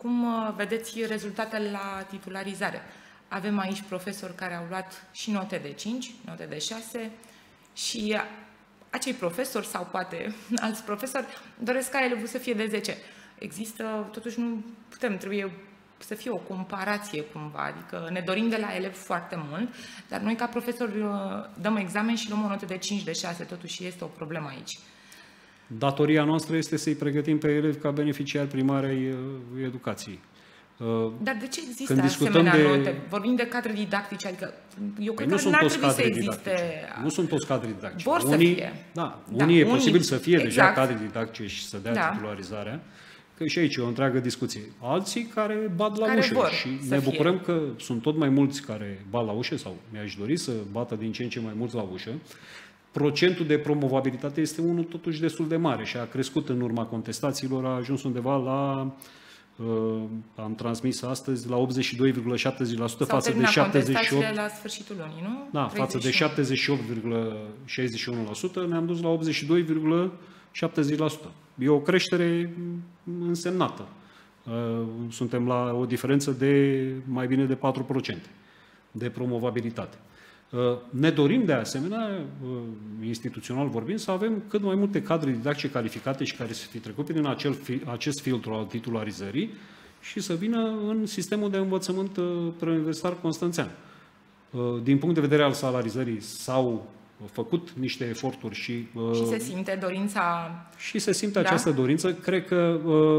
Cum vedeți rezultatele la titularizare? Avem aici profesori care au luat și note de 5, note de 6 și acei profesori sau poate alți profesori doresc ca elevul să fie de 10. Există, totuși nu putem, trebuie să fie o comparație cumva, adică ne dorim de la elev foarte mult, dar noi ca profesori dăm examen și luăm o notă de 5, de 6, totuși este o problemă aici. Datoria noastră este să-i pregătim pe elevi ca beneficiari primari ai educației. Dar de ce există asemenea note? Vorbim de cadre didactice, adică eu cred că n-ar trebui să existe... Nu sunt toți cadre didactice. Vor să fie. Da, unii e posibil să fie deja cadre didactice și să dea titularizarea, că și aici e o întreagă discuție. Alții care bat la ușă și ne bucurăm că sunt tot mai mulți care bat la ușă sau mi-aș dori să bată din ce în ce mai mulți la ușă. Procentul de promovabilitate este unul totuși destul de mare și a crescut în urma contestațiilor, a ajuns undeva la, am transmis astăzi, la 82,70% față de 78%. La sfârșitul lunii, nu? Da, față de 78,61%, ne-am dus la 82,70%. E o creștere însemnată. Suntem la o diferență de mai bine de 4% de promovabilitate. Ne dorim de asemenea, instituțional vorbind, să avem cât mai multe cadre didactice calificate și care să fi trecut prin acest filtru al titularizării și să vină în sistemul de învățământ preuniversitar constanțean. Din punct de vedere al salarizării s-au făcut niște eforturi și se simte dorința... Și se simte această dorință. Cred că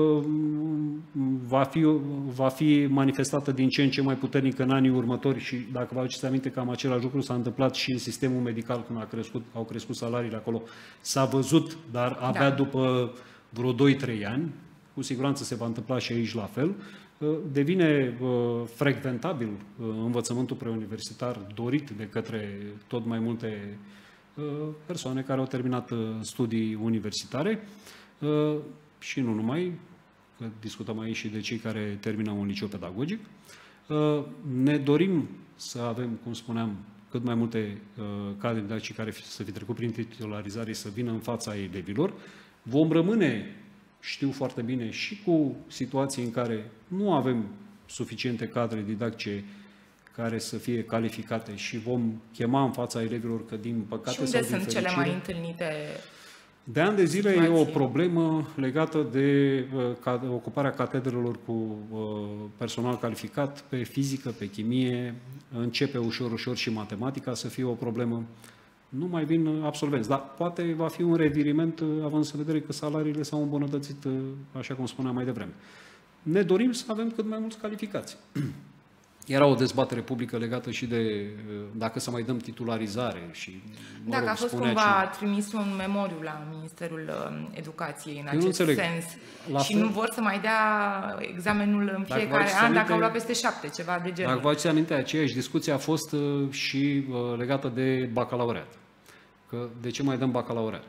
va fi manifestată din ce în ce mai puternic în anii următori și, dacă vă aduceți aminte, cam același lucru s-a întâmplat și în sistemul medical când au crescut salariile acolo. S-a văzut, dar abia după vreo 2-3 ani, cu siguranță se va întâmpla și aici la fel, devine frecventabil învățământul preuniversitar dorit de către tot mai multe persoane care au terminat studii universitare și nu numai, că discutăm aici și de cei care termină un liceu pedagogic. Ne dorim să avem, cum spuneam, cât mai multe cadre didactice care să fi trecut prin titularizare să vină în fața elevilor. Vom rămâne, știu foarte bine, și cu situații în care nu avem suficiente cadre didactice care să fie calificate și vom chema în fața elevilor că, din păcate sau din fericire... Și unde sunt cele mai întâlnite? De ani de zile e o problemă legată de ocuparea catedrelor cu personal calificat pe fizică, pe chimie, începe ușor și matematica să fie o problemă. Nu mai vin absolvenți, dar poate va fi un reviriment, având să vedere că salariile s-au îmbunătățit, așa cum spuneam mai devreme. Ne dorim să avem cât mai mulți calificați. Era o dezbatere publică legată și de dacă să mai dăm titularizare și... Dacă a fost cumva trimis un memoriu la Ministerul Educației în acest sens și nu vor să mai dea examenul în fiecare an dacă au luat peste 7, ceva de genul. Dacă vă aduceți aminte, aceeași discuție a fost și legată de bacalaureat. Că de ce mai dăm bacalaureat?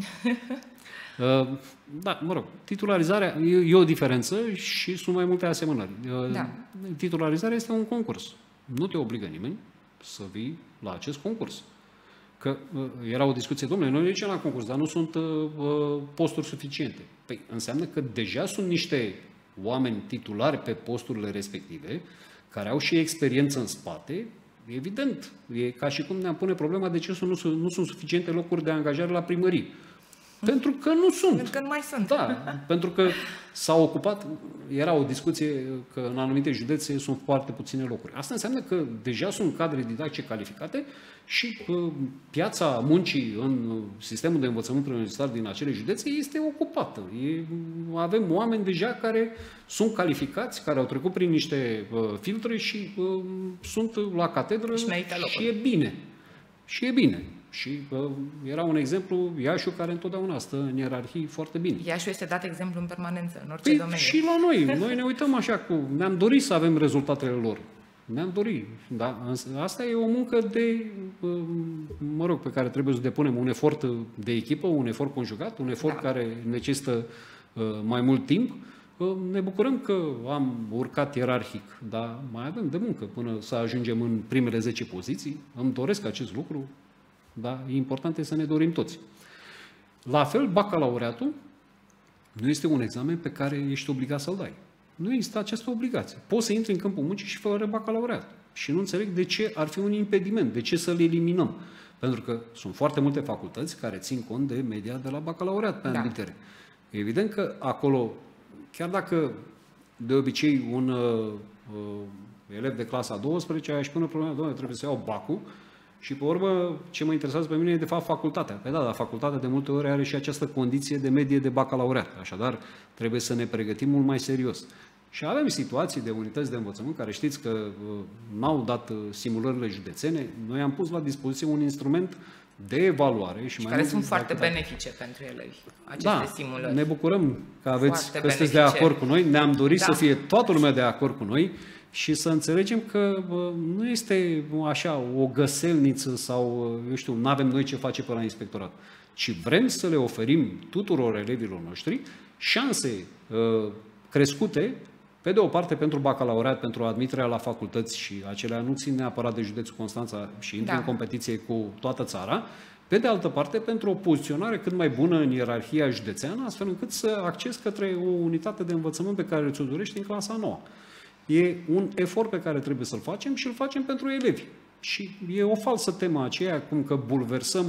Da, mă rog, titularizarea e o diferență și sunt mai multe asemănări. Titularizarea este un concurs. Nu te obligă nimeni să vii la acest concurs. Că era o discuție, domnule, noi ne ducem la concurs, dar nu sunt posturi suficiente. Păi înseamnă că deja sunt niște oameni titulari pe posturile respective, care au și experiență în spate. Evident, e ca și cum ne-am pune problema de ce nu sunt suficiente locuri de angajare la primării. Pentru că nu sunt. Pentru că nu mai sunt. Da, pentru că s-au ocupat, era o discuție că în anumite județe sunt foarte puține locuri. Asta înseamnă că deja sunt cadre didactice calificate și piața muncii în sistemul de învățământ preuniversitar din acele județe este ocupată. Avem oameni deja care sunt calificați, care au trecut prin niște filtre și sunt la catedră și e bine. Și e bine. Și era un exemplu, Iașiul, care întotdeauna stă în ierarhii foarte bine. Iașiul este dat exemplu în permanență, în orice domeniu. Și la noi. Noi ne uităm așa ne-am dorit să avem rezultatele lor. Ne-am dorit. Da? Asta e o muncă pe care trebuie să depunem un efort de echipă, un efort conjugat, un efort care necesită mai mult timp. Ne bucurăm că am urcat ierarhic, dar mai avem de muncă până să ajungem în primele 10 poziții. Îmi doresc acest lucru. Da? Important este să ne dorim toți. La fel, bacalaureatul nu este un examen pe care ești obligat să-l dai. nu există această obligație. Poți să intri în câmpul muncii și fără bacalaureat. Și nu înțeleg de ce ar fi un impediment, de ce să le eliminăm. Pentru că sunt foarte multe facultăți care țin cont de media de la bacalaureat pe admitere. Evident că acolo, chiar dacă de obicei un elev de clasa 12 aș pune problema, doamne, trebuie să iau bacul și pe urmă ce mă interesează pe mine e de fapt facultatea. Păi da, dar facultatea de multe ori are și această condiție de medie de bacalaureat. Așadar, trebuie să ne pregătim mult mai serios. Și avem situații de unități de învățământ care știți că n-au dat simulările județene. Noi am pus la dispoziție un instrument de evaluare și mai care sunt foarte benefice pentru elevi, aceste simulări. Ne bucurăm că sunteți de acord cu noi, ne-am dorit să fie toată lumea de acord cu noi și să înțelegem că nu este așa o găselniță sau, eu știu, nu avem noi ce face pe la inspectorat, ci vrem să le oferim tuturor elevilor noștri șanse crescute, pe de o parte pentru bacalaureat, pentru admiterea la facultăți și acelea nu țin neapărat de județul Constanța și intră în competiție cu toată țara, pe de altă parte pentru o poziționare cât mai bună în ierarhia județeană, astfel încât să accesi către o unitate de învățământ pe care ți-o dorești în clasa 9. E un efort pe care trebuie să-l facem și îl facem pentru elevi. Și e o falsă temă aceea, cum că bulversăm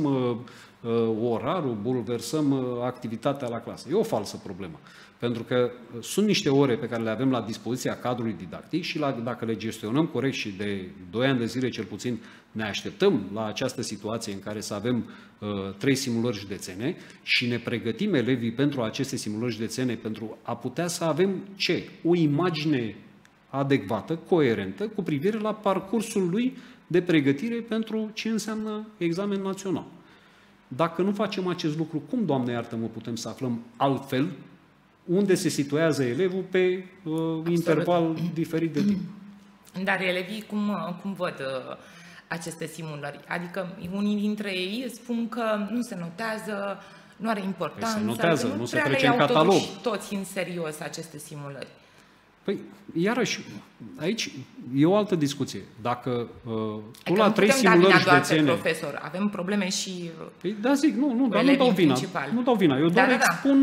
orarul, bulversăm activitatea la clasă. E o falsă problemă. Pentru că sunt niște ore pe care le avem la dispoziția cadrului didactic și dacă le gestionăm corect și de 2 ani de zile cel puțin ne așteptăm la această situație în care să avem 3 simulări județene și ne pregătim elevii pentru aceste simulări județene pentru a putea să avem ce? O imagine adecvată, coerentă, cu privire la parcursul lui de pregătire pentru ce înseamnă examen național. Dacă nu facem acest lucru, cum, Doamne iartă-mă, putem să aflăm altfel unde se situează elevul pe interval diferit de timp? Dar elevii cum văd aceste simulări? Adică unii dintre ei spun că nu se notează, nu are importanță. Păi se notează, nu se trece în catalog. Toți în serios aceste simulări. Păi, iarăși, aici e o altă discuție. Dacă tu la 3 simulări județene... profesor, avem probleme și păi, da, zic, dar nu dau vina. Nu dau vina. Eu doar expun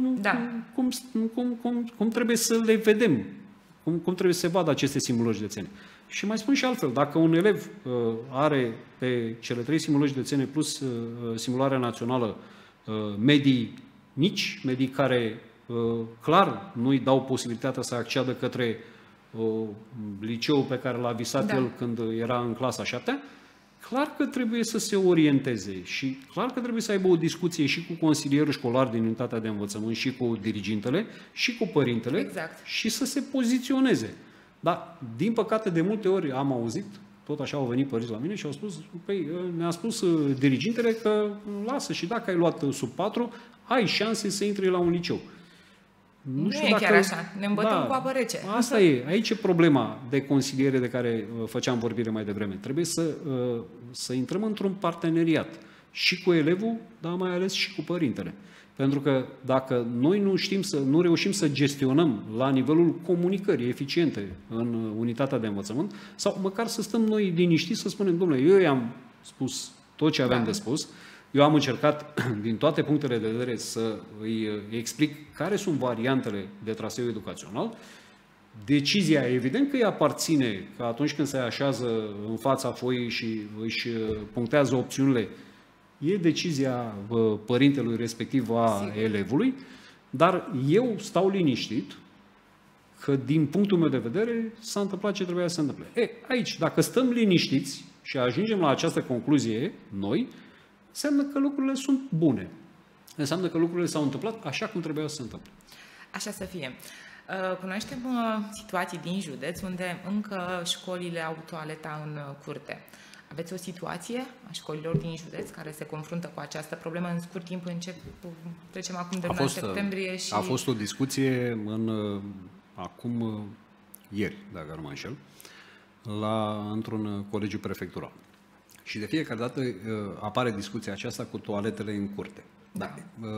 cum trebuie să le vedem, cum trebuie să se vadă aceste simulări județene. Și mai spun și altfel, dacă un elev are pe cele 3 simulări județene plus simularea națională medii mici, medii care clar nu-i dau posibilitatea să acceadă către liceul pe care l-a visat el când era în clasa 7-a, clar că trebuie să se orienteze și clar că trebuie să aibă o discuție și cu consilierul școlar din unitatea de învățământ și cu dirigintele și cu părintele și să se poziționeze. Dar, din păcate, de multe ori am auzit, tot așa au venit părinți la mine și au spus, păi, ne-a spus dirigintele că lasă și dacă ai luat sub 4, ai șanse să intri la un liceu. Nu știu e chiar așa, ne îmbătăm cu apă rece. Asta e, aici e problema de consiliere de care făceam vorbire mai devreme. Trebuie să intrăm într-un parteneriat și cu elevul, dar mai ales și cu părintele. Pentru că dacă noi nu reușim să gestionăm la nivelul comunicării eficiente în unitatea de învățământ, sau măcar să stăm noi liniștiți să spunem, domnule, eu i-am spus tot ce aveam de spus, eu am încercat din toate punctele de vedere să îi explic care sunt variantele de traseu educațional. Decizia, evident că îi aparține, că atunci când se așează în fața foii și își punctează opțiunile, e decizia părintelui respectiv a elevului, dar eu stau liniștit că din punctul meu de vedere s-a întâmplat ce trebuia să se întâmple. Aici, dacă stăm liniștiți și ajungem la această concluzie noi, înseamnă că lucrurile sunt bune. Înseamnă că lucrurile s-au întâmplat așa cum trebuia să se întâmple. Așa să fie. Cunoaștem situații din județ unde încă școlile au toaleta în curte. Aveți o situație a școlilor din județ care se confruntă cu această problemă în scurt timp? Trecem acum de luna septembrie și... A fost o discuție acum ieri, dacă nu mă înșel, într-un colegiu prefectural. Și de fiecare dată apare discuția aceasta cu toaletele în curte. Da.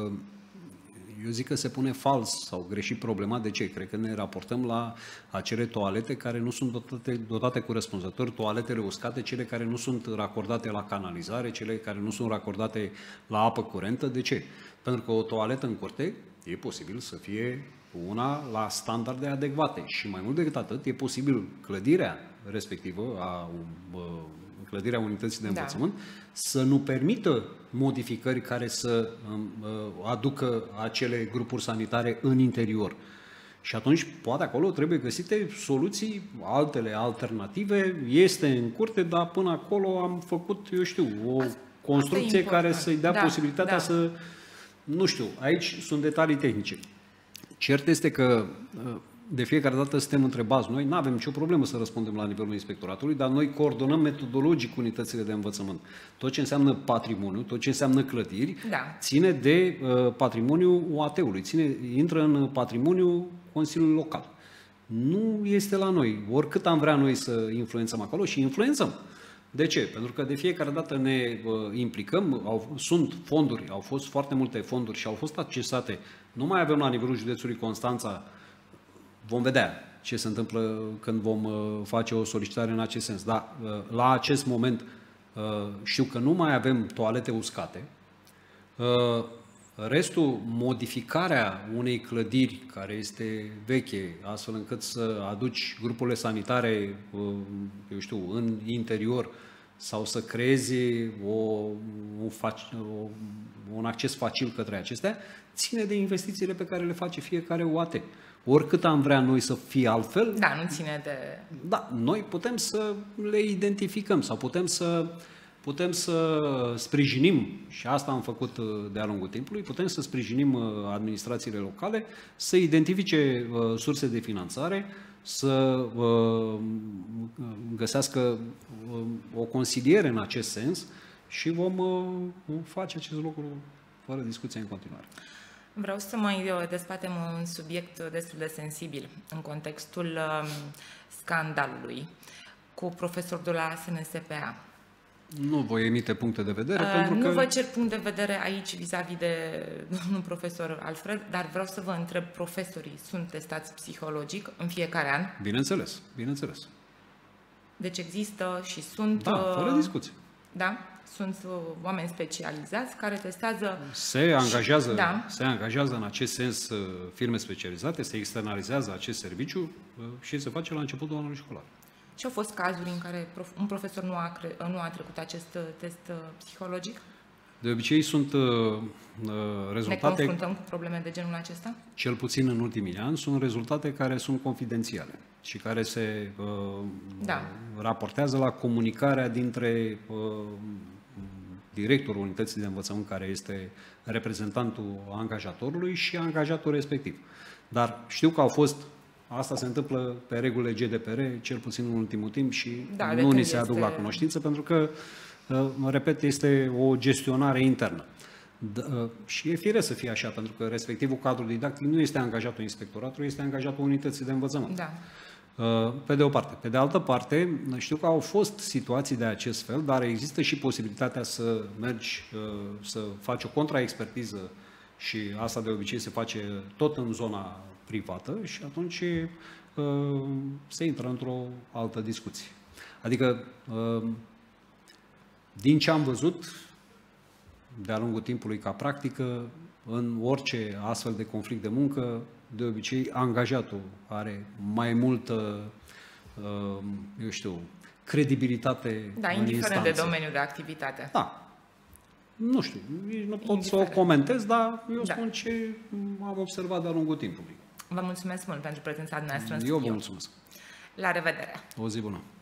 Eu zic că se pune fals sau greșit problema. De ce? Cred că ne raportăm la acele toalete care nu sunt dotate corespunzător, toaletele uscate, cele care nu sunt racordate la canalizare, cele care nu sunt racordate la apă curentă. De ce? Pentru că o toaletă în curte e posibil să fie una la standarde adecvate și mai mult decât atât, e posibil clădirea respectivă, clădirea unității de învățământ, să nu permită modificări care să aducă acele grupuri sanitare în interior. Și atunci, poate acolo trebuie găsite soluții, altele, alternative, este în curte, dar până acolo am făcut, eu știu, o construcție care să-i dea posibilitatea să... Nu știu, aici sunt detalii tehnice. Cert este că de fiecare dată suntem întrebați, noi nu avem nicio problemă să răspundem la nivelul inspectoratului, dar noi coordonăm metodologic unitățile de învățământ. Tot ce înseamnă patrimoniu, tot ce înseamnă clădiri, ține de patrimoniul UAT-ului, intră în patrimoniul Consiliului Local. Nu este la noi. Oricât am vrea noi să influențăm acolo și influențăm. De ce? Pentru că de fiecare dată ne implicăm, sunt fonduri, au fost foarte multe fonduri și au fost accesate. Nu mai avem la nivelul județului Constanța. Vom vedea ce se întâmplă când vom face o solicitare în acest sens. Dar la acest moment știu că nu mai avem toalete uscate. Restul, modificarea unei clădiri care este veche, astfel încât să aduci grupurile sanitare, eu știu, în interior sau să creezi un acces facil către acestea, ține de investițiile pe care le face fiecare UAT. Oricât am vrea noi să fie altfel... Da, nu ține de... Da, noi putem să le identificăm sau putem să sprijinim, și asta am făcut de-a lungul timpului, putem să sprijinim administrațiile locale să identifice surse de finanțare, să găsească o consiliere în acest sens și vom face acest lucru fără discuție în continuare. Vreau să mai dezbatem un subiect destul de sensibil în contextul scandalului cu profesor de la SNSPA. Nu voi emite puncte de vedere pentru că... Nu vă cer punct de vedere aici vis-a-vis de domnul profesor Alfred, dar vreau să vă întreb, profesorii sunt testați psihologic în fiecare an? Bineînțeles, bineînțeles. Deci există și sunt... Da, fără discuție. Da? Sunt oameni specializați care testează... Se angajează în acest sens firme specializate, se externalizează acest serviciu și se face la începutul anului școlar. Și au fost cazuri în care un profesor nu a trecut acest test psihologic? De obicei sunt rezultate... Ne confruntăm cu probleme de genul acesta? Cel puțin în ultimii ani sunt rezultate care sunt confidențiale și care se raportează la comunicarea dintre directorul unității de învățământ, care este reprezentantul angajatorului, și angajatul respectiv. Dar știu că au fost... Asta se întâmplă pe regulile GDPR, cel puțin în ultimul timp, și nu ni se aduc la cunoștință, pentru că, repet, este o gestionare internă. Și e firesc să fie așa, pentru că respectivul cadru didactic nu este angajatul inspectoratului, este angajatul unității de învățământ. Da. Pe de o parte. Pe de altă parte, știu că au fost situații de acest fel, dar există și posibilitatea să mergi, să faci o contraexpertiză, și asta de obicei se face tot în zona privată, și atunci se intră într-o altă discuție. Adică, din ce am văzut de-a lungul timpului ca practică, în orice astfel de conflict de muncă, de obicei angajatul are mai multă, eu știu, credibilitate în instanțe. Indiferent de domeniul de activitate. Da. Nu știu, nu pot să o comentez, dar eu spun ce am observat de-a lungul timpului. Vă mulțumesc mult pentru prezența noastră în studio. Eu vă mulțumesc. La revedere! O zi bună!